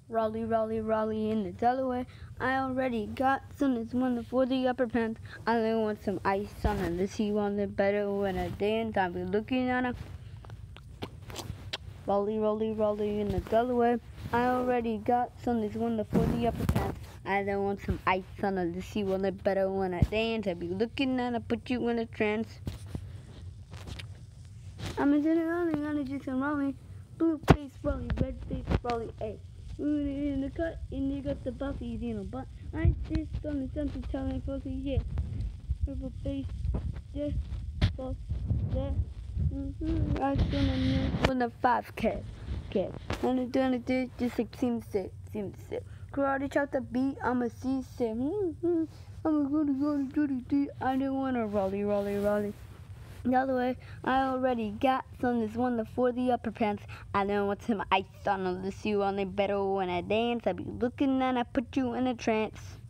Raleigh, Raleigh, Raleigh in the Delaware. I already got some this one for the upper pants. I only want some ice on it. Let's see one that better when I dance. I'll be looking on a Raleigh, Raleigh, Raleigh in the Delaware. I already got some this one for the upper pants. I don't want some ice on it. Let's see one that better when I dance. I'll be looking on it, put you in a trance. I'm in the Raleigh, Raleigh, Jackson, Raleigh. Blue face Raleigh, red face Raleigh, A. In the cut, and you got the buffy, but I just on the something telling Fuzzy, yeah. Purple face, yeah, fuck, yeah. I still know when the 5 cat. And it's done it just like seems to Karate chop the beat, I'm a C-sick. I'm a goody. I don't want to Raleigh. The other way, I already got some this one for the upper pants. I don't want some ice on them. Let's see on it better when I dance. I be looking and I put you in a trance.